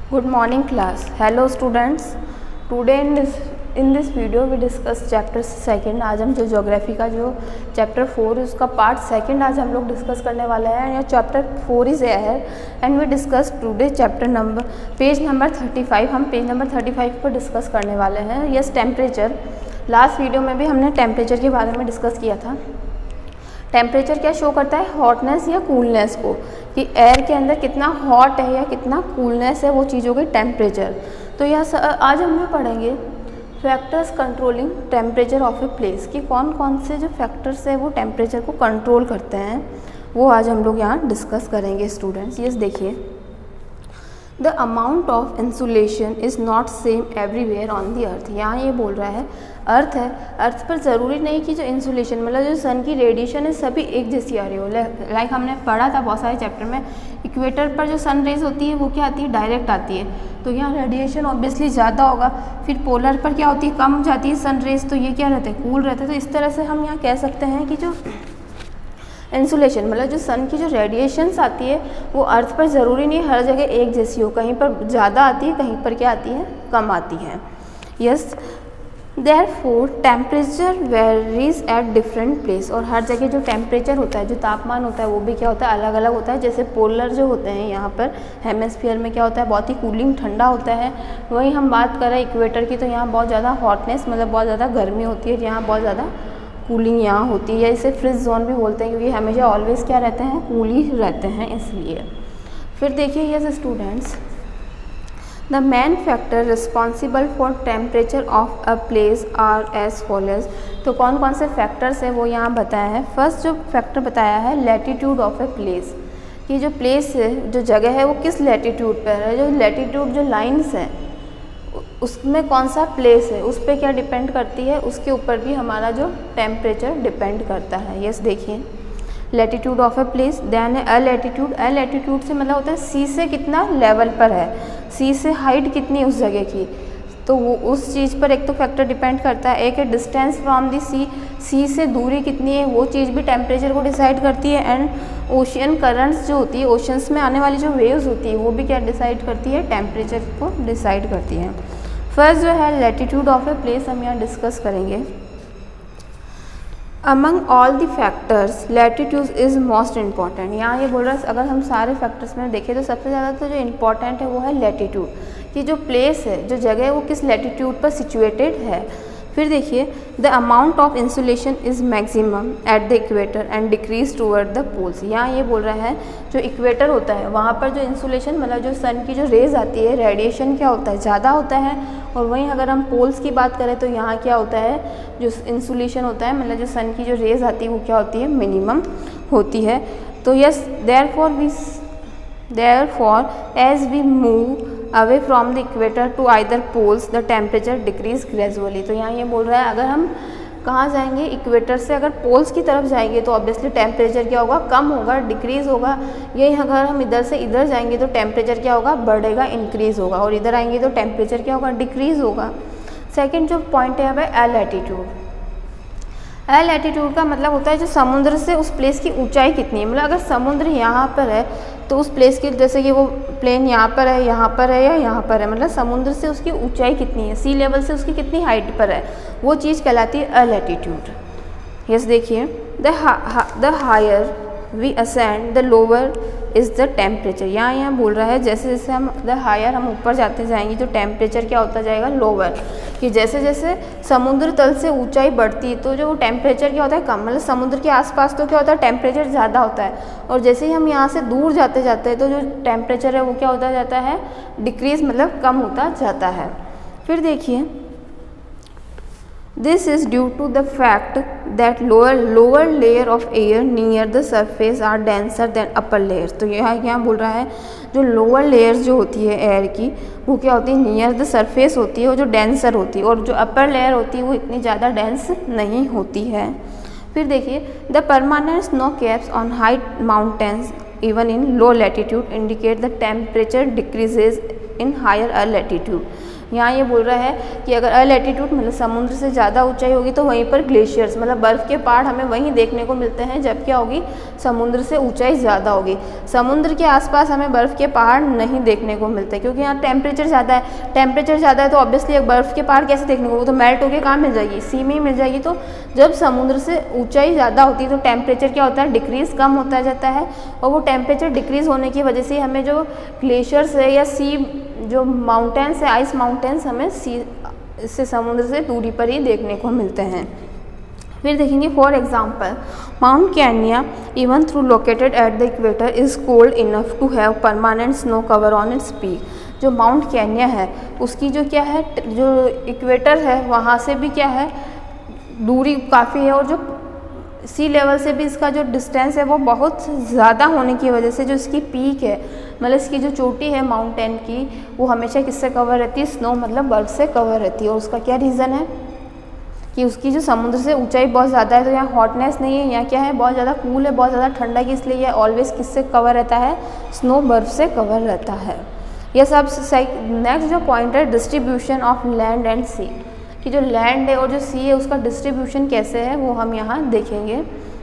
Good morning class. Hello students. Today in this video we discuss chapter second. आज हम जो geography का जो चैप्टर 4 है उसका पार्ट सेकेंड आज हम लोग डिस्कस करने वाले हैं. या चैप्टर 4 इज है and we discuss today chapter page number 35. हम पेज नंबर 35 पर डिस्कस करने वाले हैं. Yes, temperature. लास्ट वीडियो में भी हमने टेम्परेचर के बारे में डिस्कस किया था. टेम्परेचर क्या शो करता है? हॉटनेस या कूलनेस को, कि एयर के अंदर कितना हॉट है या कितना कूलनेस है, वो चीज़ों की टेम्परेचर. तो यह आज हम लोग पढ़ेंगे factors controlling temperature of a place, कि कौन कौन से जो फैक्टर्स है वो टेम्परेचर को कंट्रोल करते हैं, वो आज हम लोग यहाँ डिस्कस करेंगे स्टूडेंट्स. यस, देखिए, the amount of insolation is not same everywhere on the earth. यहाँ ये बोल रहा है अर्थ है, अर्थ पर ज़रूरी नहीं कि जो इंसुलेशन मतलब जो सन की रेडिएशन है सभी एक जैसी आ रही हो. लाइक हमने पढ़ा था बहुत सारे चैप्टर में, इक्वेटर पर जो सन रेज होती है वो क्या आती है? डायरेक्ट आती है. तो यहाँ रेडिएशन ऑब्वियसली ज़्यादा होगा. फिर पोलर पर क्या होती है? कम जाती है सन रेज, तो ये क्या रहते हैं? कूल रहते हैं. तो इस तरह से हम यहाँ कह सकते हैं कि जो इंसुलेशन मतलब जो सन की जो रेडिएशंस आती है वो अर्थ पर ज़रूरी नहीं हर जगह एक जैसी हो. कहीं पर ज़्यादा आती है, कहीं पर क्या आती है? कम आती है. Yes, therefore temperature varies at different place. और हर जगह जो टेम्परेचर होता है, जो तापमान होता है, वो भी क्या होता है? अलग अलग होता है. जैसे पोलर जो होते हैं यहाँ पर हेमिस्फीयर में क्या होता है? बहुत ही कूलिंग ठंडा होता है. वहीं हम बात करें इक्वेटर की, तो यहाँ बहुत ज़्यादा हॉटनेस मतलब बहुत ज़्यादा गर्मी होती है, यहाँ बहुत ज़्यादा कूलिंग यहाँ होती है. या इसे फ्रिज जोन भी बोलते हैं, क्योंकि हमेशा ऑलवेज क्या रहते हैं? कूल ही रहते हैं, इसलिए. फिर देखिए yes students, the main factor responsible for temperature of a place are as follows. तो कौन कौन से फैक्टर्स है वो यहाँ बताया है. फर्स्ट जो फैक्टर बताया है लैटिट्यूड ऑफ ए प्लेस, कि जो प्लेस है, जो जगह है, वो किस लैटिट्यूड पर है. जो लैटिट्यूड जो लाइन्स हैं उसमें कौन सा प्लेस है उस पर क्या डिपेंड करती है, उसके ऊपर भी हमारा जो टेम्परेचर डिपेंड करता है. यस, देखिए, latitude of a place. Then है अलैटिट्यूड. अलैटिट्यूड से मतलब होता है सी से कितना लेवल पर है, सी से हाइट कितनी उस जगह की, तो वो उस चीज़ पर एक तो फैक्टर डिपेंड करता है. एक है डिस्टेंस फ्रॉम दी सी, सी से दूरी कितनी है, वो चीज़ भी टेम्परेचर को डिसाइड करती है. एंड ओशियन करंट्स जो होती है, ओशंस में आने वाली जो वेव्स होती है, वो भी क्या डिसाइड करती है? टेम्परेचर को डिसाइड करती है. फर्स्ट जो है लैटिट्यूड ऑफ ए प्लेस हम यहाँ डिस्कस करेंगे. Among all the factors latitude is most important. यहाँ ये बोल रहा है अगर हम सारे फैक्टर्स में देखें तो सबसे ज़्यादा तो जो इम्पॉर्टेंट है वो है लैटिट्यूड, कि जो प्लेस है, जो जगह है, वो किस लैटिट्यूड पर सिचुएटेड है. फिर देखिए, the amount of insolation is maximum at the equator and decrease toward the poles. यहाँ ये बोल रहा है जो इक्वेटर होता है वहाँ पर जो इंसुलेशन मतलब जो सन की जो रेज आती है, रेडिएशन क्या होता है? ज़्यादा होता है. और वहीं अगर हम पोल्स की बात करें तो यहाँ क्या होता है? जो इंसुलेशन होता है मतलब जो सन की जो रेज आती है वो क्या होती है? मिनिमम होती है. तो yes, therefore as we move away from the equator to either poles the temperature decrease gradually. तो यहाँ ये बोल रहा है अगर हम कहाँ जाएंगे? इक्वेटर से अगर पोल्स की तरफ जाएंगे तो ऑब्वियसली टेम्परेचर क्या होगा? कम होगा, डिक्रीज़ होगा. यही अगर हम इधर से इधर जाएंगे तो टेम्परेचर क्या होगा? बढ़ेगा, इंक्रीज़ होगा. और इधर आएंगे तो टेम्परेचर क्या होगा? डिक्रीज़ होगा. सेकेंड जो पॉइंट है वह एलैटिट्यूड. एलैटिट्यूड का मतलब होता है जो समुद्र से उस प्लेस की ऊंचाई कितनी है. मतलब अगर समुद्र यहाँ पर है तो उस प्लेस की, जैसे कि वो प्लेन यहाँ पर है, यहाँ पर है या यहाँ पर है, मतलब समुद्र से उसकी ऊंचाई कितनी है, सी लेवल से उसकी कितनी हाइट पर है, वो चीज़ कहलाती है अलैटिट्यूड. यस, देखिए, the higher we ascend the lower is the temperature. यहाँ बोल रहा है जैसे जैसे हम द हायर हम ऊपर जाते जाएंगे तो टेम्परेचर क्या होता जाएगा? लोअर. कि जैसे जैसे समुद्र तल से ऊंचाई बढ़ती है तो जो टेम्परेचर क्या होता है? कम. मतलब समुद्र के आसपास तो क्या होता है? टेम्परेचर ज़्यादा होता है. और जैसे ही हम यहाँ से दूर जाते जाते हैं तो जो टेम्परेचर है वो क्या होता जाता है? डिक्रीज मतलब कम होता जाता है. फिर देखिए, this is due to the fact that lower layer of air near the surface are denser than upper layers. तो यहाँ बोल रहा है जो लोअर लेयर्स जो होती है एयर की वो क्या होती है? नियर द सरफेस होती है और जो डेंसर होती है. और जो अपर लेयर होती है वो इतनी ज़्यादा डेंस नहीं होती है. फिर देखिए, the permanent snow caps on high mountains even in low latitude indicate the temperature decreases in higher latitude. यहाँ ये बोल रहा है कि अगर अल्टीट्यूड मतलब समुद्र से ज़्यादा ऊंचाई होगी तो वहीं पर ग्लेशियर्स मतलब बर्फ़ के पहाड़ हमें वहीं देखने को मिलते हैं जब क्या होगी, समुद्र से ऊंचाई ज़्यादा होगी। समुद्र के आसपास हमें बर्फ़ के पहाड़ नहीं देखने को मिलते क्योंकि यहाँ टेम्परेचर ज़्यादा है। टेम्परेचर ज़्यादा है तो ऑब्वियसली एक बर्फ़ के पहाड़ कैसे देखने को, वो तो मेल्ट होकर कहाँ मिल जाएगी, सी में ही मिल जाएगी। तो जब समुद्र से ऊंचाई ज़्यादा होती है तो टेम्परेचर क्या होता है, डिक्रीज़ कम होता जाता है। और वो टेम्परेचर डिक्रीज़ होने की वजह से हमें जो ग्लेशियर्स है या सी जो माउंटेन्स है, आइस माउंटेन्स हमें सी से समुद्र से दूरी पर ही देखने को मिलते हैं। फिर देखेंगे for example Mount Kenya even through located at the equator is cold enough to have permanent snow cover on its peak. जो माउंट कैनिया है उसकी जो क्या है, जो इक्वेटर है वहाँ से भी क्या है, दूरी काफ़ी है और जो सी लेवल से भी इसका जो डिस्टेंस है वो बहुत ज़्यादा होने की वजह से जो इसकी पीक है मतलब इसकी जो चोटी है माउंटेन की वो हमेशा किससे कवर रहती है, स्नो मतलब बर्फ़ से कवर रहती है। और उसका क्या रीज़न है कि उसकी जो समुद्र से ऊंचाई बहुत ज़्यादा है तो यहाँ हॉटनेस नहीं है, यहाँ क्या है, बहुत ज़्यादा कूल है, बहुत ज़्यादा ठंडा की, इसलिए यह ऑलवेज किससे कवर रहता है, स्नो बर्फ़ से कवर रहता है। यह सब नेक्स्ट जो पॉइंट है distribution of land and sea, कि जो लैंड है और जो सी है उसका डिस्ट्रीब्यूशन कैसे है वो हम यहाँ देखेंगे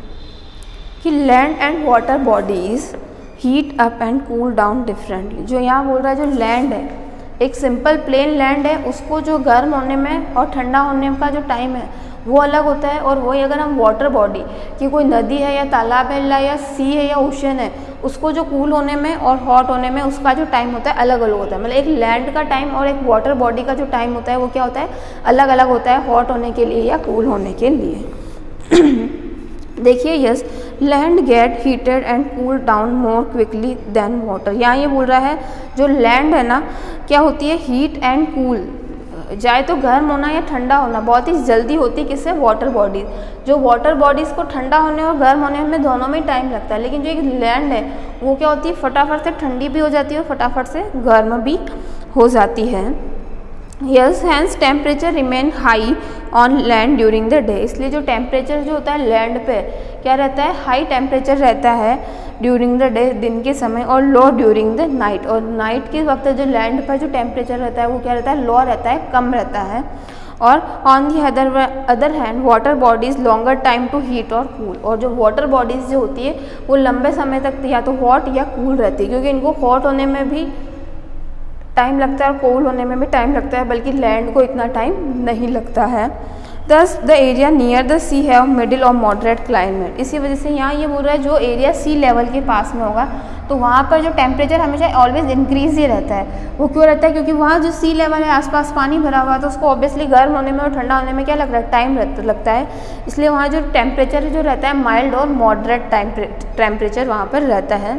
कि land and water bodies heat up and cool down differently. जो यहाँ बोल रहा है जो लैंड है, एक सिंपल प्लेन लैंड है, उसको जो गर्म होने में और ठंडा होने का जो टाइम है वो अलग होता है। और वही अगर हम वाटर बॉडी कि कोई नदी है या तालाब है या सी है या ओशन है, उसको जो कूल होने में और हॉट होने में उसका जो टाइम होता है अलग अलग होता है। मतलब एक लैंड का टाइम और एक वाटर बॉडी का जो टाइम होता है वो क्या होता है, अलग अलग होता है, हॉट होने के लिए या कूल होने के लिए। देखिए yes, land get heated and cool down more quickly than water. यहाँ ये बोल रहा है जो लैंड है ना क्या होती है, हीट एंड कूल, चाहे तो गर्म होना या ठंडा होना बहुत ही जल्दी होती है किससे, वाटर बॉडीज। जो वाटर बॉडीज़ को ठंडा होने और गर्म होने में दोनों में टाइम लगता है, लेकिन जो एक लैंड है वो क्या होती है, फटाफट से ठंडी भी हो जाती है और फटाफट से गर्म भी हो जाती है। Yes, hence temperature remain high on land during the day. इसलिए जो टेम्परेचर जो होता है लैंड पे क्या रहता है, हाई टेम्परेचर रहता है ड्यूरिंग द डे, दिन के समय, और लो ड्यूरिंग द नाइट। और नाइट के वक्त जो लैंड पर जो टेम्परेचर रहता है वो क्या रहता है, लो रहता है, कम रहता है। और on the other hand water bodies longer time to heat और कूल। और जो वाटर बॉडीज़ जो होती है वो लंबे समय तक या तो हॉट या कूल रहती है, क्योंकि इनको हॉट होने में भी टाइम लगता है और कूल होने में भी टाइम लगता है, बल्कि लैंड को इतना टाइम नहीं लगता है। Thus the area near the sea have middle और मॉडरेट क्लाइमेट। इसी वजह से यहाँ ये बोल रहा है जो एरिया सी लेवल के पास में होगा तो वहाँ पर जो टेम्परेचर हमेशा ऑलवेज इंक्रीज ही रहता है। वो क्यों रहता है, क्योंकि वहाँ जो सी लेवल है आसपास पानी भरा हुआ है तो उसको ऑब्वियसली गर्म होने में और ठंडा होने में क्या लग रहा है, टाइम लगता है। इसलिए वहाँ जो टेम्परेचर जो रहता है माइल्ड और मॉडरेट टेम्परेचर वहाँ पर रहता है।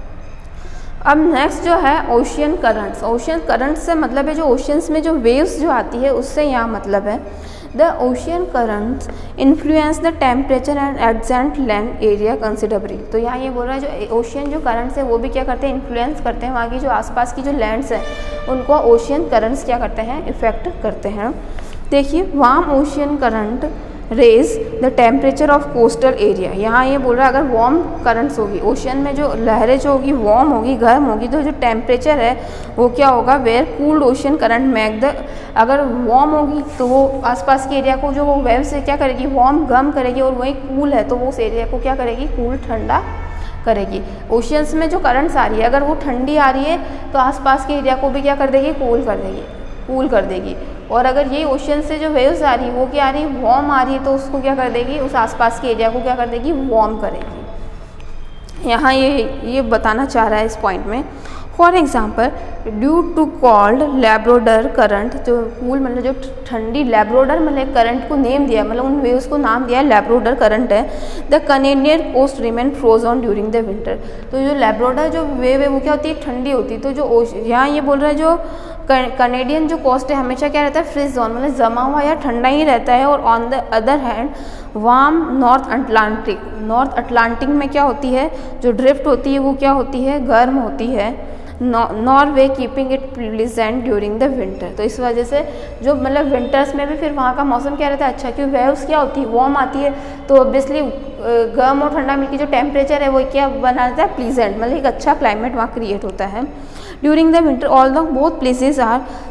अब नेक्स्ट जो है ओशियन करंट्स। ओशियन करंट्स से मतलब है जो ओशियंस में जो वेव्स जो आती है उससे यहाँ मतलब है the ocean currents influence the temperature and adjacent land area considerably. तो यहाँ ये बोल रहा है जो ओशियन जो करंट्स है वो भी क्या करते हैं, इन्फ्लुएंस करते हैं वहाँ की जो आसपास की जो लैंड्स हैं उनको ओशियन करंट्स क्या करते हैं, इफेक्ट करते हैं। देखिए warm ocean current raise the temperature of coastal area. यहाँ ये बोल रहा है अगर वार्म करंट्स होगी, ओशियन में जो लहरें जो होगी वार्म होगी, गर्म होगी, तो जो टेम्परेचर है वो क्या होगा, where cooled ocean current make the, अगर वार्म होगी तो वो आसपास के एरिया को जो वो वेव से क्या करेगी, वार्म गर्म करेगी, और वही कूल है तो वो उस एरिया को क्या करेगी, कूल ठंडा करेगी। ओशियंस में जो करंट्स आ रही है अगर वो ठंडी आ रही है तो आसपास के एरिया को भी क्या कर देगी, कूल कर देगी। और अगर ये ओशन से जो वेव्स आ रही है वो क्या आ रही है, वार्म आ रही है, तो उसको क्या कर देगी, उस आसपास के एरिया को क्या कर देगी, वार्म करेगी। यहाँ ये बताना चाह रहा है इस पॉइंट में। For example due to cold Labrador current, जो कूल मतलब जो ठंडी, लैब्रोडर मतलब करंट को नेम दिया, मतलब उन वेव्स को नाम दिया है लैब्रोडर करंट है। The Canadian coast remain frozen during the winter. तो जो लैब्रोडर जो वेव है वो क्या होती है, ठंडी होती है। तो जो यहाँ ये बोल रहा है जो कनेडियन जो कोस्ट है हमेशा क्या रहता है, फ्रीज जोन मतलब जमा हुआ या ठंडा ही रहता है। और on the other hand warm North Atlantic में क्या होती है, जो ड्रिफ्ट होती है वो क्या होती है, गर्म होती है। Norway keeping it pleasant during the winter. तो इस वजह से जो मतलब विंटर्स में भी फिर वहाँ का मौसम क्या रहता है, अच्छा, क्योंकि वेव्स क्या होती है, वार्म आती है, तो ऑब्वियसली गर्म और ठंडा मिलकर जो टेम्परेचर है वो क्या बना रहता है, प्लीजेंट, मतलब एक अच्छा क्लाइमेट वहाँ क्रिएट होता है during the winter. All the both places are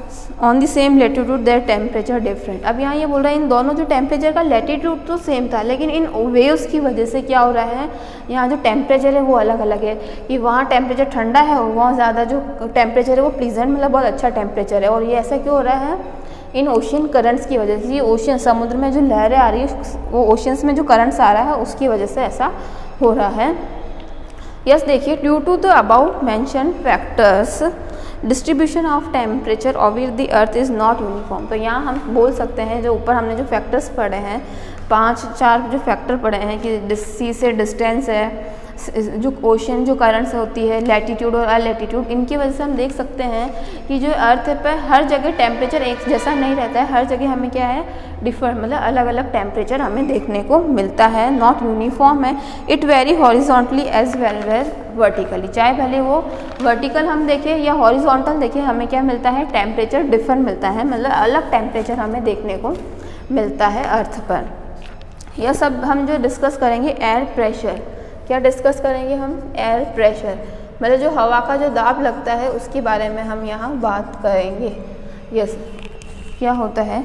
on the same latitude their temperature different. अब यहाँ ये बोल रहा है इन दोनों जो टेम्परेचर का लेटीट्यूड तो सेम था, लेकिन इन वेव्स की वजह से क्या हो रहा है, यहाँ जो टेम्परेचर है वो अलग अलग है, कि वहाँ टेम्परेचर ठंडा है और वहाँ ज़्यादा जो टेम्परेचर है वो प्लीजेंट मतलब बहुत अच्छा टेम्परेचर है। और ये ऐसा क्यों हो रहा है, इन ओशियन करंट्स की वजह से। ये ओशियन समुद्र में जो लहरें आ रही है वो ओशियंस में जो करंट्स आ रहा है उसकी वजह से ऐसा हो रहा है। यस देखिए, due to the about mention factors distribution of temperature over the earth is not uniform. तो यहाँ हम बोल सकते हैं, जो ऊपर हमने जो फैक्टर्स पढ़े हैं 5-4 जो फैक्टर पढ़े हैं कि सी से डिस्टेंस है, जो ओशन जो करंट्स होती है, लैटीट्यूड और अनलैटीट्यूड, इनकी वजह से हम देख सकते हैं कि जो अर्थ पर हर जगह टेम्परेचर एक जैसा नहीं रहता है, हर जगह हमें क्या है डिफर मतलब अलग अलग टेम्परेचर हमें देखने को मिलता है, नॉट यूनिफॉर्म है। It vary horizontally as well as vertically, चाहे भले वो वर्टिकल हम देखें या हॉरिजॉन्टल देखें, हमें क्या मिलता है टेम्परेचर डिफर मिलता है, मतलब अलग टेम्परेचर हमें देखने को मिलता है अर्थ पर। यह सब हम जो डिस्कस करेंगे एयर प्रेशर, क्या डिस्कस करेंगे हम, एयर प्रेशर मतलब जो हवा का जो दाब लगता है उसके बारे में हम यहाँ बात करेंगे। यस, क्या होता है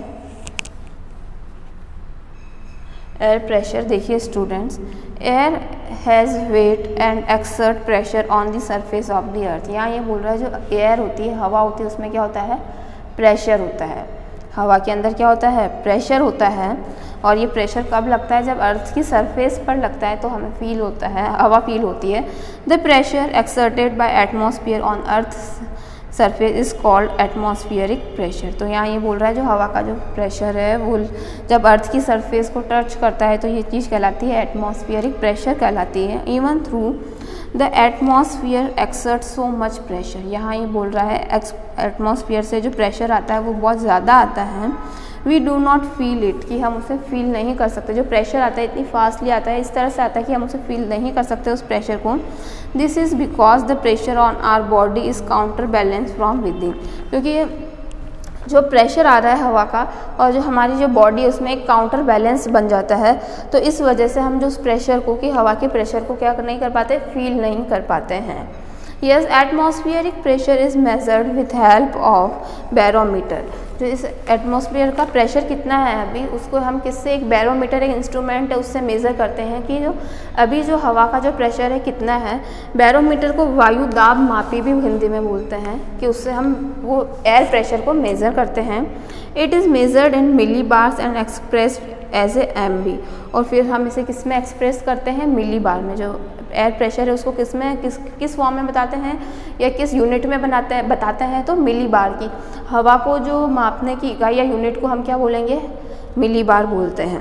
एयर प्रेशर। देखिए students, air has weight and exert pressure on the surface of the earth. यहाँ ये बोल रहा है जो एयर होती है, हवा होती है, उसमें क्या होता है प्रेशर होता है, हवा के अंदर क्या होता है प्रेशर होता है। और ये प्रेशर कब लगता है, जब अर्थ की सरफेस पर लगता है तो हमें फील होता है, हवा फील होती है। The pressure exerted by atmosphere on earth surface is called atmospheric pressure. तो यहाँ ये बोल रहा है जो हवा का जो प्रेशर है वो जब अर्थ की सरफेस को टच करता है तो ये चीज़ कहलाती है एटमॉस्फेरिक प्रेशर कहलाती है। Even through the atmosphere exert so much pressure, यहाँ ये बोल रहा है एटमॉस्फेयर से जो प्रेशर आता है वो बहुत ज़्यादा आता है। We do not feel it, कि हम उसे फील नहीं कर सकते, जो प्रेशर आता है इतनी फास्टली आता है, इस तरह से आता है कि हम उसे फील नहीं कर सकते उस प्रेशर को। This is because the pressure on our body is counter balance from within, क्योंकि जो प्रेशर आ रहा है हवा का और जो हमारी जो बॉडी है उसमें एक काउंटर बैलेंस बन जाता है, तो इस वजह से हम जो उस प्रेशर को कि हवा के प्रेशर को क्या नहीं कर पाते, फील नहीं कर पाते हैं। Yes, atmospheric pressure is measured with help of barometer. जो इस एटमॉस्फेयर का प्रेशर कितना है अभी, उसको हम किससे, एक बैरोमीटर एक इंस्ट्रूमेंट है उससे मेज़र करते हैं कि जो अभी जो हवा का जो प्रेशर है कितना है। बैरोमीटर को वायु दाब मापी भी हिंदी में बोलते हैं, कि उससे हम वो एयर प्रेशर को मेज़र करते हैं। It is measured in millibars and expressed as a MB, और फिर हम इसे किस में एक्सप्रेस करते हैं, मिली बार में। जो एयर प्रेशर है उसको किस में किस फॉर्म में बताते हैं या किस यूनिट में बताते हैं, तो मिली बार की। हवा को जो मापने की इकाई या यूनिट को हम क्या बोलेंगे, मिली बार बोलते हैं।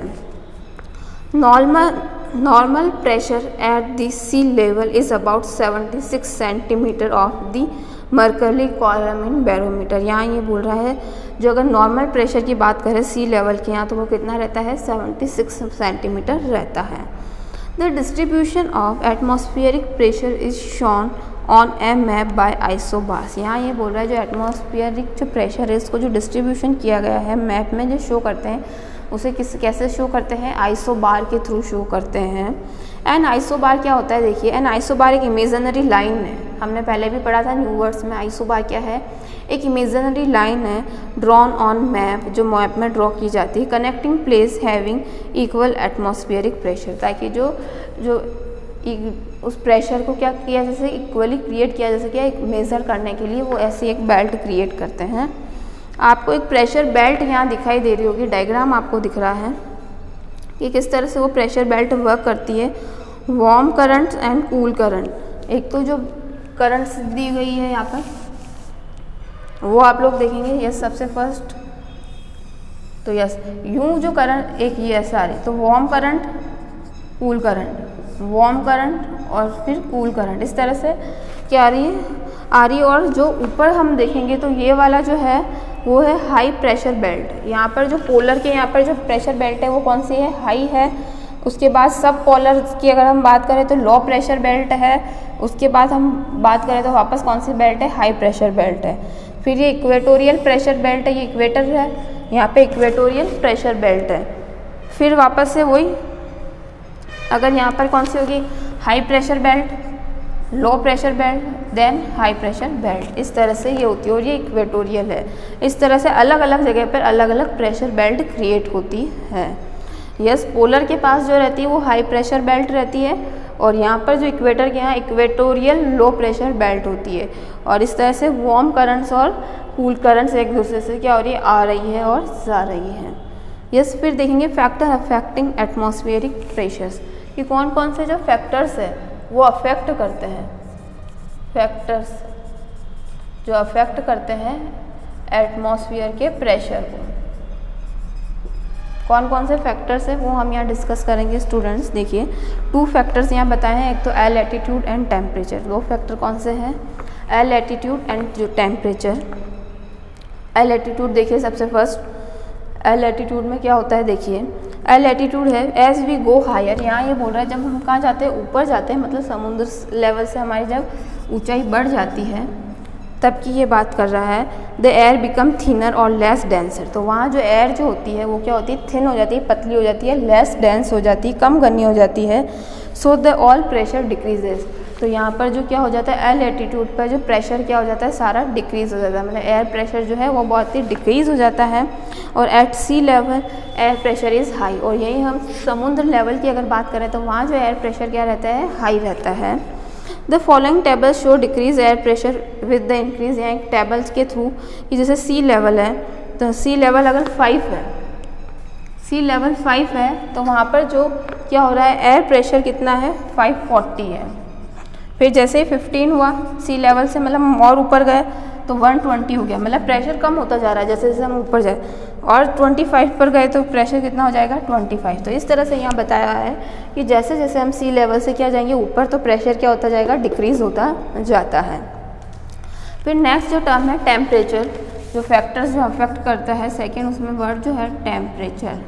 Normal pressure at the sea level is about 76 centimetre of the mercury column in barometer. यहाँ ये बोल रहा है जो अगर नॉर्मल प्रेशर की बात करें सी लेवल के यहाँ, तो वो कितना रहता है 76 सेंटीमीटर रहता है। The distribution of atmospheric pressure is shown on a map by isobars. यहाँ ये बोल रहा है जो एटमॉस्फेरिक जो प्रेशर है इसको जो डिस्ट्रीब्यूशन किया गया है मैप में जो शो करते हैं उसे कैसे शो करते हैं, आइसोबार के थ्रू शो करते हैं। एन आइसोबार क्या होता है, देखिए एन आइसोबार एक इमेजिनरी लाइन है, हमने पहले भी पढ़ा था न्यू वर्ड्स में। आइसोबार क्या है, एक इमेजिनरी लाइन है ड्रॉन ऑन मैप, जो मैप में ड्रॉ की जाती है, connecting place having equal atmospheric pressure, ताकि जो उस प्रेशर को क्या किया जैसे इक्वली क्रिएट किया जा सके, एक मेज़र करने के लिए वो ऐसी एक बेल्ट क्रिएट करते हैं। आपको एक प्रेशर बेल्ट यहाँ दिखाई दे रही होगी, डायग्राम आपको दिख रहा है कि किस तरह से वो प्रेशर बेल्ट वर्क करती है। Warm currents and cool current, एक तो जो करंट्स दी गई है यहाँ पर वो आप लोग देखेंगे। यस, सबसे फर्स्ट तो यस यूँ जो करंट एक ये ऐसा आ रही, तो warm current cool current, warm current और फिर कूल करंट, इस तरह से क्या आ रही है। और जो ऊपर हम देखेंगे तो ये वाला जो है वो है हाई प्रेशर बेल्ट। यहाँ पर जो पोलर के यहाँ पर जो प्रेशर बेल्ट है वो कौन सी है, हाई है। उसके बाद सब पोलर की अगर हम बात करें तो लो प्रेशर बेल्ट है। उसके बाद हम बात करें तो वापस कौन सी बेल्ट है, हाई प्रेशर बेल्ट है। फिर ये इक्वेटोरियल प्रेशर बेल्ट है, ये इक्वेटर है, यहाँ पे इक्वेटोरियल प्रेशर बेल्ट है। फिर वापस से वही, अगर यहाँ पर कौन सी होगी, high pressure belt, low pressure belt, then high pressure belt, इस तरह से ये होती है और ये इक्वेटोरियल है। इस तरह से अलग अलग जगह पर अलग अलग प्रेशर बेल्ट क्रिएट होती है। यस, पोलर के पास जो रहती है वो हाई प्रेशर बेल्ट रहती है और यहाँ पर जो इक्वेटर के यहाँ इक्वेटोरियल लो प्रेशर बेल्ट होती है। और इस तरह से वार्म करंट्स और कूल करंट्स एक दूसरे से क्या हो रही है, आ रही है और जा रही है। यस, फिर देखेंगे फैक्टर अफेक्टिंग एटमॉस्फेरिक प्रेशर्स, कि कौन कौन से जो फैक्टर्स है वो अफेक्ट करते हैं, फैक्टर्स जो अफेक्ट करते हैं एटमॉस्फेयर के प्रेशर को। कौन कौन से फैक्टर्स हैं वो हम यहाँ डिस्कस करेंगे स्टूडेंट्स। देखिए 2 फैक्टर्स यहाँ बताए हैं, एक तो altitude and temperature. 2 factor कौन से हैं, एल एटीट्यूड एंड जो टेम्परेचर। एल एटीट्यूड देखिए सबसे फर्स्ट, एल एटीट्यूड में क्या होता है, देखिए एल एटीट्यूड है एज वी गो हायर। यहाँ ये बोल रहा है जब हम कहाँ जाते हैं, ऊपर जाते हैं, मतलब समुद्र लेवल से हमारी जब ऊंचाई बढ़ जाती है तब की ये बात कर रहा है। द एयर बिकम थिनर और लेस डेंसर, तो वहाँ जो एयर जो होती है वो क्या होती है, थिन हो जाती है, पतली हो जाती है, लेस डेंस हो जाती है, कम घनी हो जाती है। So the all pressure decreases, तो यहाँ पर जो क्या हो जाता है, एल एटीट्यूड पर जो प्रेशर क्या हो जाता है, सारा डिक्रीज़ हो जाता है, मतलब एयर प्रेशर जो है वो बहुत ही डिक्रीज़ हो जाता है। और at sea level air pressure is high, और यही हम समुद्र लेवल की अगर बात करें तो वहाँ जो एयर प्रेशर क्या रहता है, हाई रहता है। The following tables show decrease air pressure with the increase, यहाँ एक टेबल्स के थ्रू कि जैसे सी लेवल है तो सी लेवल अगर 5 है, सी लेवल 5 है तो वहाँ पर जो क्या हो रहा है, एयर प्रेशर कितना है, 540 है। फिर जैसे ही 15 हुआ सी लेवल से, मतलब और ऊपर गए तो 120 हो गया, मतलब प्रेशर कम होता जा रहा है जैसे जैसे हम ऊपर जाए। और 25 पर गए तो प्रेशर कितना हो जाएगा, 25। तो इस तरह से यहाँ बताया है कि जैसे जैसे हम सी लेवल से क्या जाएंगे ऊपर तो प्रेशर क्या होता जाएगा, डिक्रीज़ होता जाता है। फिर नेक्स्ट जो टर्म है टेम्परेचर, जो फैक्टर्स जो अफेक्ट करता है सेकेंड, उसमें वर्ड जो है टेम्परेचर,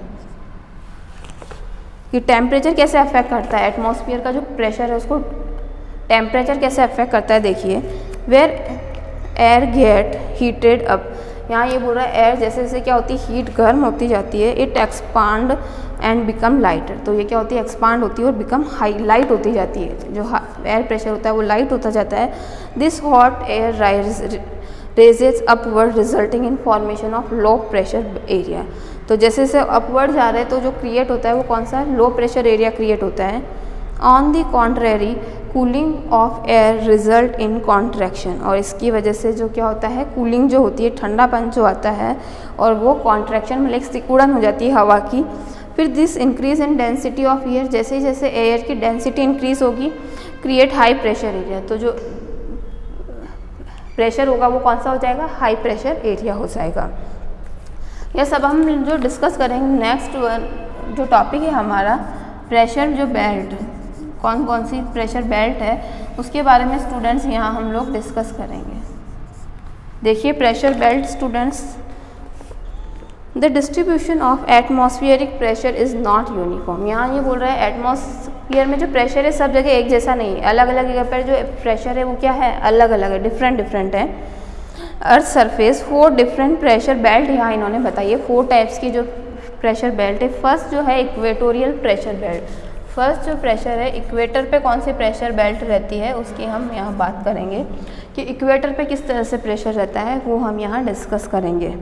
कि टेम्परेचर कैसे अफेक्ट करता है एटमॉस्फेयर का जो प्रेशर है उसको टेम्परेचर कैसे अफेक्ट करता है। देखिए where air get heated up, यहाँ ये बोल रहा है एयर जैसे जैसे क्या होती है, हीट गर्म होती जाती है, it expand and become lighter, तो ये क्या होती है, एक्सपांड होती है और बिकम हाई, लाइट होती जाती है, जो एयर प्रेशर होता है वो लाइट होता जाता है। This hot air raises upward resulting in formation of low pressure area, तो जैसे जैसे अपवर्ड जा रहे हैं तो जो क्रिएट होता है वो कौन सा, लो प्रेशर एरिया क्रिएट होता है। On the contrary cooling of air result in contraction, और इसकी वजह से जो क्या होता है, कूलिंग जो होती है, ठंडापन जो आता है और वो कॉन्ट्रैक्शन में सिकुड़न हो जाती है हवा की। फिर this increase in density of air, जैसे ही जैसे एयर की डेंसिटी इंक्रीज होगी क्रिएट हाई प्रेशर एरिया, तो जो प्रेशर होगा वो कौन सा हो जाएगा, हाई प्रेशर एरिया हो जाएगा। यह सब हम जो डिस्कस करेंगे नेक्स्ट जो टॉपिक है हमारा प्रेशर जो बेल्ट, कौन कौन सी प्रेशर बेल्ट है उसके बारे में स्टूडेंट्स यहाँ हम लोग डिस्कस करेंगे। देखिए pressure belt students, the distribution of atmospheric pressure is not uniform, यहाँ ये बोल रहा है एटमॉस्फेयर में जो प्रेशर है सब जगह एक जैसा नहीं है, अलग अलग जगह पर जो प्रेशर है वो क्या है, अलग अलग है, डिफरेंट डिफरेंट है। Earth surface 4 different pressure belt यहाँ इन्होंने बताइए, 4 टाइप्स की जो प्रेशर बेल्ट है। फर्स्ट जो है इक्वेटोरियल प्रेशर बेल्ट, फर्स्ट जो प्रेशर है इक्वेटर पे कौन सी प्रेशर बेल्ट रहती है उसकी हम यहाँ बात करेंगे कि इक्वेटर पे किस तरह से प्रेशर रहता है वो हम यहाँ डिस्कस करेंगे।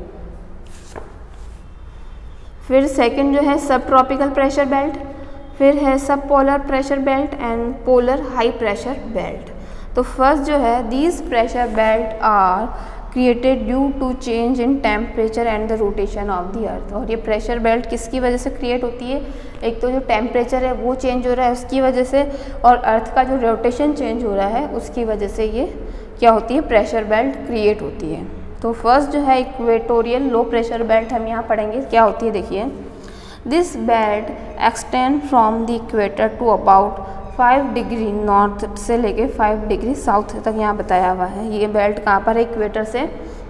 फिर सेकंड जो है सब ट्रॉपिकल प्रेशर बेल्ट, फिर है sub polar pressure belt and polar high pressure belt. तो फर्स्ट जो है these pressure belt are created due to change in temperature and the rotation of the earth, और ये pressure belt किसकी वजह से क्रिएट होती है, एक तो जो टेम्परेचर है वो चेंज हो रहा है उसकी वजह से, और अर्थ का जो रोटेशन चेंज हो रहा है उसकी वजह से ये क्या होती है, प्रेशर बेल्ट क्रिएट होती है। तो फर्स्ट जो है इक्वेटोरियल लो प्रेशर बेल्ट हम यहाँ पढ़ेंगे क्या होती है। देखिए this belt extend from the equator to about 5 degree north से लेके 5 डिग्री साउथ तक यहाँ बताया हुआ है। ये बेल्ट कहाँ पर है, इक्वेटर से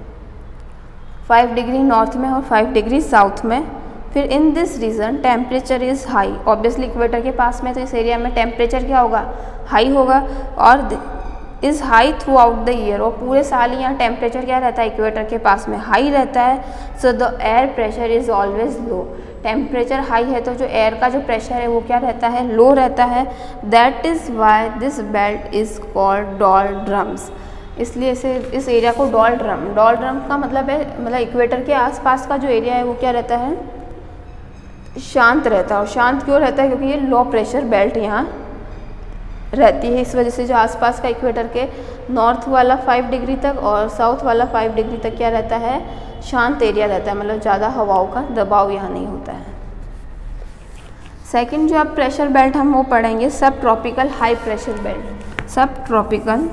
5 डिग्री नॉर्थ में और 5 डिग्री साउथ में। फिर in this region temperature is high, obviously equator के पास में तो इस एरिया में टेम्परेचर क्या होगा, हाई होगा। और is high throughout the year, और पूरे साल यहाँ टेम्परेचर क्या रहता है इक्वेटर के पास में हाई रहता है. So the air pressure is always low. Temperature high है तो जो एयर का जो प्रेशर है वो क्या रहता है, लो रहता है. That is why this belt is called doldrums. इसलिए इसे इस एरिया को डोल्ड्रम का मतलब है, मतलब इक्वेटर के आसपास का जो एरिया है वो क्या रहता है, शांत रहता है. और शांत क्यों रहता है, क्योंकि ये लो प्रेशर बेल्ट यहाँ रहती है. इस वजह से जो आसपास का इक्वेटर के नॉर्थ वाला 5 डिग्री तक और साउथ वाला 5 डिग्री तक क्या रहता है, शांत एरिया रहता है, मतलब ज़्यादा हवाओं का दबाव यहाँ नहीं होता है. सेकंड जो अब प्रेशर बेल्ट हम वो पढ़ेंगे सब ट्रॉपिकल हाई प्रेशर बेल्ट. सब ट्रॉपिकल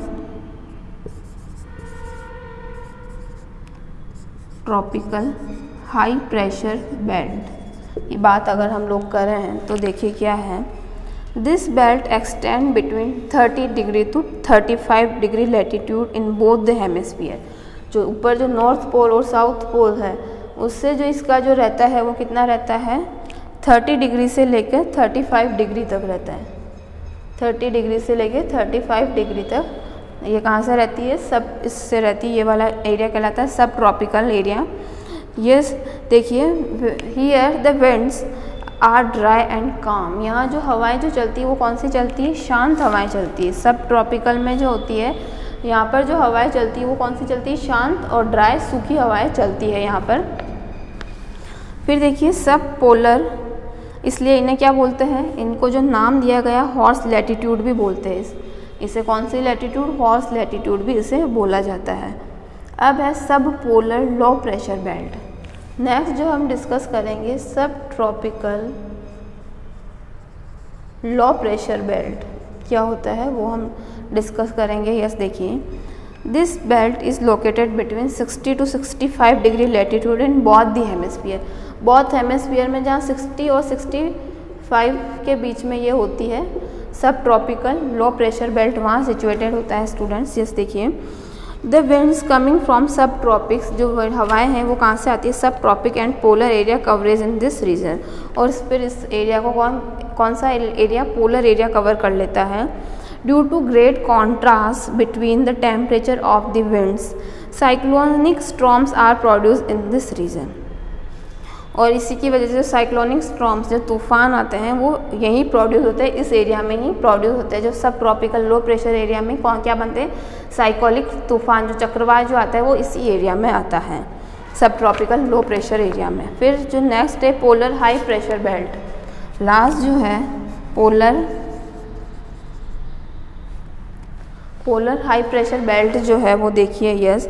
हाई प्रेशर बेल्ट. ये बात अगर हम लोग कर रहे हैं तो देखिए क्या है. This belt extend between 30 degree to 35 degree latitude in both the hemisphere. जो ऊपर जो नॉर्थ पोल और साउथ पोल है उससे जो इसका जो रहता है वो कितना रहता है, 30 डिग्री से लेकर 35 डिग्री तक रहता है. 30 डिग्री से लेकर 35 डिग्री तक. ये कहाँ से रहती है, सब इससे रहती है. ये वाला एरिया कहलाता है सब ट्रॉपिकल एरिया. यस देखिए, here the winds are dry and calm. यहाँ जो हवाएं जो चलती है वो कौन सी चलती है, शांत हवाएं चलती है. सब ट्रॉपिकल में जो होती है यहाँ पर जो हवाएं चलती है वो कौन सी चलती है, शांत और ड्राई सूखी हवाएं चलती है यहाँ पर. फिर देखिए सब पोलर, इसलिए इन्हें क्या बोलते हैं, इनको जो नाम दिया गया हॉर्स लैटिट्यूड भी बोलते हैं. इसे कौन सी लैटिट्यूड, हॉर्स लैटिट्यूड भी इसे बोला जाता है. अब है sub polar low pressure belt. Next जो हम डिस्कस करेंगे सब ट्रॉपिकल लो प्रेशर बेल्ट क्या होता है वो हम डिस्कस करेंगे. यस देखिए, this belt is located between 60 to 65 degree latitude in both the hemisphere. Both hemisphere में जहाँ 60 और 65 के बीच में ये होती है sub tropical low pressure belt वहाँ सिचुएटेड होता है स्टूडेंट्स. यस देखिए, the winds coming from sub tropics, जो हवाएं हैं वो कहाँ से आती है, sub tropic and polar area coverage in this region. और फिर इस एरिया को कौन सा एरिया, पोलर एरिया कवर कर लेता है. Due to great contrast between the temperature of the winds cyclonic storms are produce in this region. और इसी की वजह से साइक्लोनिक स्टॉर्म्स जो तूफान आते हैं वो यहीं प्रोड्यूस होते हैं, इस एरिया में ही प्रोड्यूस होते हैं. जो सब ट्रॉपिकल लो प्रेशर एरिया में कौन क्या बनते हैं, साइक्लोनिक तूफान जो चक्रवात जो आता है वो इसी एरिया में आता है, sub tropical low pressure area में. फिर जो नेक्स्ट है polar high pressure belt. Last जो है पोलर हाई प्रेशर बेल्ट जो है वो देखिए. Yes,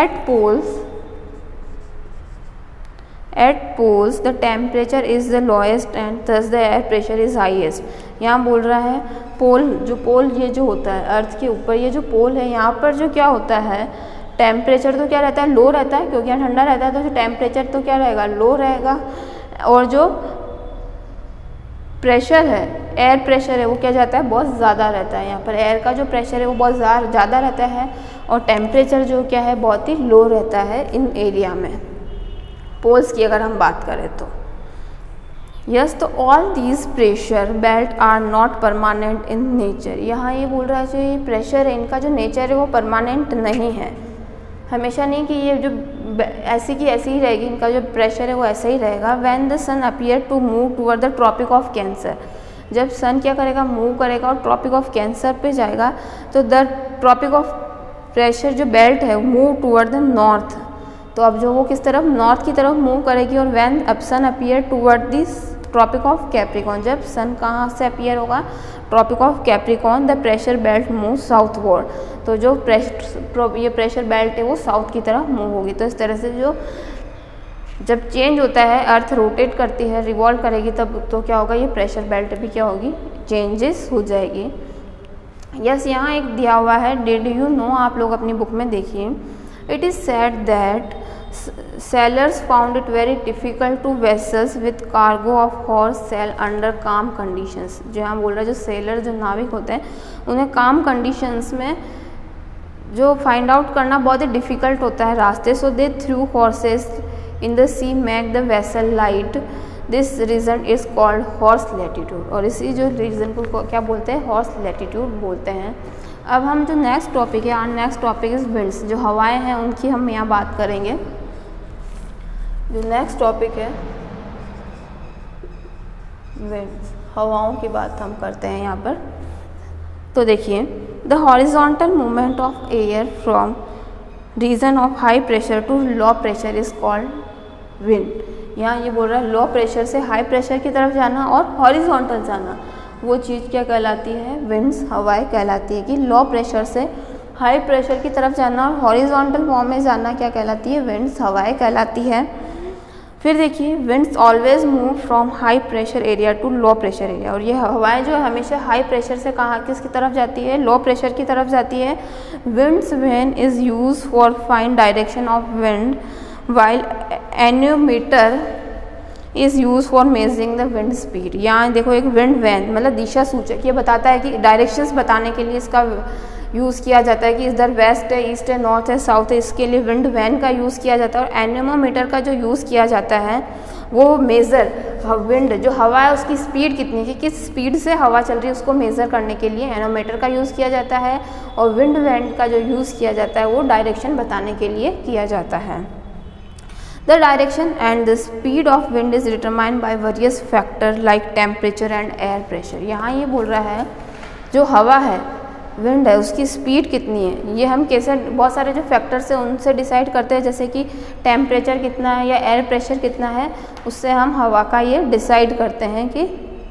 At poles the temperature is the lowest and thus the air pressure is highest. यहाँ बोल रहा है पोल ये जो होता है अर्थ के ऊपर ये जो पोल है यहाँ पर जो क्या होता है टेम्परेचर तो क्या रहता है, लो रहता है, क्योंकि यहाँ ठंडा रहता है तो जो टेम्परेचर तो क्या रहेगा, लो रहेगा. और जो प्रेशर है, एयर प्रेशर है वो क्या जाता है, बहुत ज़्यादा रहता है. यहाँ पर एयर का जो प्रेशर है वो बहुत ज़्यादा रहता है और टेम्परेचर जो क्या है बहुत ही लो रहता है इन एरिया में. पोल्स की अगर हम बात करें तो यस, तो all these pressure belt are not permanent in nature. यहाँ ये बोल रहा है जो ये प्रेशर है इनका जो नेचर है वो परमानेंट नहीं है, हमेशा नहीं कि ये जो ऐसी की ऐसी ही रहेगी, इनका जो प्रेशर है वो ऐसा ही रहेगा. When the sun appear to move toward the tropic of cancer, जब सन क्या करेगा, मूव करेगा और ट्रॉपिक ऑफ कैंसर पे जाएगा तो द ट्रॉपिक ऑफ प्रेशर जो बेल्ट है मूव टूवर्ड द नॉर्थ. तो अब जो वो किस तरफ, नॉर्थ की तरफ मूव करेगी. और व्हेन अब sun appear toward this tropic of capricorn, जब सन कहाँ से अपीयर होगा, tropic of capricorn, the pressure belt move southward. तो जो ये प्रेशर बेल्ट है वो साउथ की तरफ मूव होगी. तो इस तरह से जो जब चेंज होता है, अर्थ रोटेट करती है, रिवॉल्व करेगी, तब तो क्या होगा, ये प्रेशर बेल्ट भी क्या होगी, चेंजेस हो जाएगी. यस, यहाँ एक दिया हुआ है, डिड यू नो, आप लोग अपनी बुक में देखिए. It is said that sailors found it very difficult to vessels with cargo of horse sail under calm conditions. जो यहाँ बोल रहा है जो सेलर जो नाविक होते हैं उन्हें काम कंडीशंस में जो फाइंड आउट करना बहुत ही डिफ़िकल्ट होता है रास्ते. So they threw horses in the sea make the vessel light. This region is called horse latitude. और इसी जो रीजन को क्या बोलते हैं, हॉर्स लैटिट्यूड बोलते हैं. अब हम जो नेक्स्ट टॉपिक है, नेक्स्ट टॉपिक इज़ विंड्स, जो हवाएं हैं उनकी हम यहाँ बात करेंगे। जो नेक्स्ट टॉपिक है विंड्स, हवाओं की बात हम करते हैं यहाँ पर। तो देखिए, the horizontal movement of air from region of high pressure to low pressure is called wind. यहाँ ये बोल रहा है लो प्रेशर से हाई प्रेशर की तरफ जाना और हॉरिजॉन्टल जाना, वो चीज़ क्या कहलाती है? विंड्स, हवाएं कहलाती है। कि लो प्रेशर से हाई प्रेशर की तरफ जाना और हॉरिजॉन्टल फॉर्म में जाना क्या कहलाती है? विंड्स, हवाएं कहलाती है। फिर देखिए, winds always move from high pressure area to low pressure area. और ये हवाएं जो है हमेशा हाई प्रेशर से कहाँ किसकी तरफ जाती है? लो प्रेशर की तरफ जाती है। Winds vane is use for find direction of wind while anemometer is use for measuring the wind speed. यहाँ देखो, एक विंड वैन मतलब दिशा सूचक, ये बताता है कि डायरेक्शंस बताने के लिए इसका यूज़ किया जाता है कि इधर वेस्ट है, ईस्ट है, नॉर्थ है, साउथ है, इसके लिए विंड वैन का यूज़ किया जाता है। और एनेमोमीटर का जो यूज़ किया जाता है वो मेज़र विंड जो हवा है उसकी स्पीड कितनी है, किस स्पीड से हवा चल रही है उसको मेज़र करने के लिए एनोमीटर का यूज़ किया जाता है। और विंड वैन का जो यूज़ किया जाता है वो डायरेक्शन बताने के लिए किया जाता है। The direction and the speed of wind is determined by various factors like temperature and air pressure। यहाँ ये बोल रहा है जो हवा है, विंड है, उसकी स्पीड कितनी है, ये हम कैसे बहुत सारे जो फैक्टर्स हैं उनसे डिसाइड करते हैं। जैसे कि टेम्परेचर कितना है या एयर प्रेशर कितना है, उससे हम हवा का ये डिसाइड करते हैं कि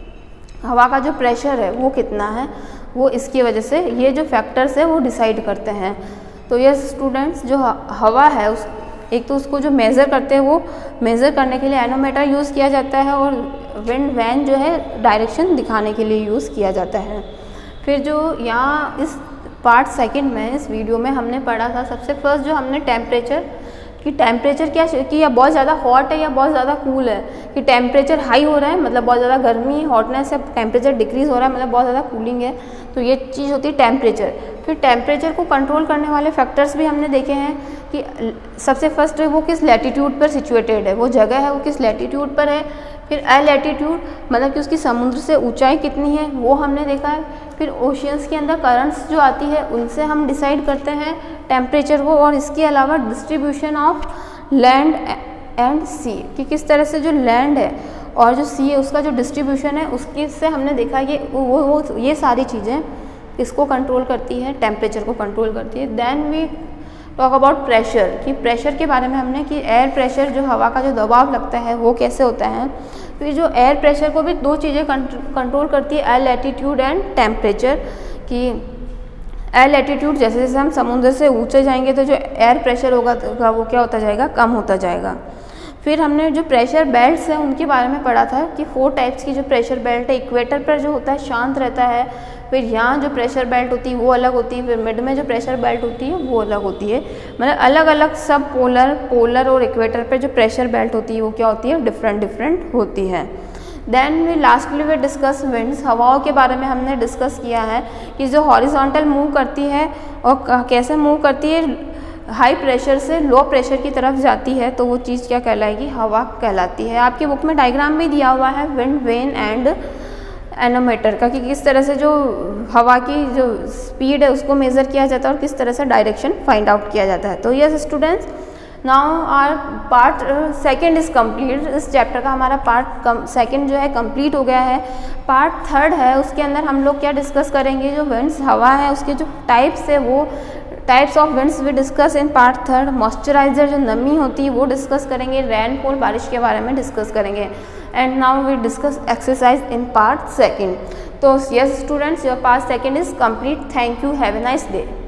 हवा का जो प्रेशर है वो कितना है, वो इसकी वजह से ये जो फैक्टर्स है वो डिसाइड करते हैं। तो ये स्टूडेंट्स जो हवा है उस एक तो उसको जो मेज़र करते हैं वो मेज़र करने के लिए एनोमीटर यूज़ किया जाता है और विंड वैन जो है डायरेक्शन दिखाने के लिए यूज़ किया जाता है। फिर जो यहाँ इस पार्ट सेकंड में इस वीडियो में हमने पढ़ा था, सबसे फर्स्ट जो हमने टेम्परेचर कि टेम्परेचर क्या कि या बहुत ज़्यादा हॉट है या बहुत ज़्यादा कूल है, कि टेम्परेचर हाई हो रहा है मतलब बहुत ज़्यादा गर्मी हॉटनेस है, टेम्परेचर डिक्रीज़ हो रहा है मतलब बहुत ज़्यादा कूलिंग है, तो ये चीज़ होती है टेम्परेचर। फिर टेम्परेचर को कंट्रोल करने वाले फैक्टर्स भी हमने देखे हैं कि सबसे फर्स्ट वो किस लैटीट्यूड पर सिचुएटेड है, वो जगह है वो किस लैटीट्यूड पर है। फिर एलैटीट्यूड मतलब कि उसकी समुद्र से ऊंचाई कितनी है वो हमने देखा है। फिर ओशियंस के अंदर करंट्स जो आती है उनसे हम डिसाइड करते हैं टेम्परेचर को। और इसके अलावा distribution of land and sea, कि किस तरह से जो लैंड है और जो सी है उसका जो डिस्ट्रीब्यूशन है उसकी से हमने देखा कि वो ये सारी चीज़ें इसको कंट्रोल करती है, टेम्परेचर को कंट्रोल करती है। Then we talk about pressure, कि प्रेशर के बारे में हमने कि एयर प्रेशर जो हवा का जो दबाव लगता है वो कैसे होता है। फिर जो एयर प्रेशर को भी दो चीज़ें कंट्रोल करती है, एयर लैटीट्यूड एंड टेम्परेचर। कि एयर लैटीट्यूड जैसे जैसे हम समुद्र से ऊंचे जाएंगे तो जो एयर प्रेशर होगा वो क्या होता जाएगा, कम होता जाएगा। फिर हमने जो प्रेशर बेल्ट्स हैं उनके बारे में पढ़ा था कि 4 टाइप्स की जो प्रेशर बेल्ट है। इक्वेटर पर जो होता है शांत रहता है, फिर यहाँ जो प्रेशर बेल्ट होती है वो अलग होती है, फिर मिड में जो प्रेशर बेल्ट होती है वो अलग होती है। मतलब अलग अलग सब पोलर और इक्वेटर पर जो प्रेशर बेल्ट होती है वो क्या होती है, डिफरेंट होती है। Then we lastly we discuss winds, हवाओं के बारे में हमने डिस्कस किया है कि जो हॉरिजॉन्टल मूव करती है और कैसे मूव करती है, हाई प्रेशर से लो प्रेशर की तरफ जाती है तो वो चीज़ क्या कहलाएगी, हवा कहलाती है। आपकी बुक में डायग्राम भी दिया हुआ है विंड वेन एंड एनोमीटर का, कि किस तरह से जो हवा की जो स्पीड है उसको मेज़र किया जाता है और किस तरह से डायरेक्शन फाइंड आउट किया जाता है। तो yes students, now our part second is complete. इस चैप्टर का हमारा पार्ट सेकंड जो है कंप्लीट हो गया है। पार्ट थर्ड है, उसके अंदर हम लोग क्या डिस्कस करेंगे, जो विंड्स हवा है उसके जो टाइप्स है वो types of winds we discuss in part third. Moisturiser जो नमी होती है वो डिस्कस करेंगे, रेनफॉल बारिश के बारे में डिस्कस करेंगे। And now we discuss exercise in part second. तो yes students, your part second is complete. Thank you, have a nice day.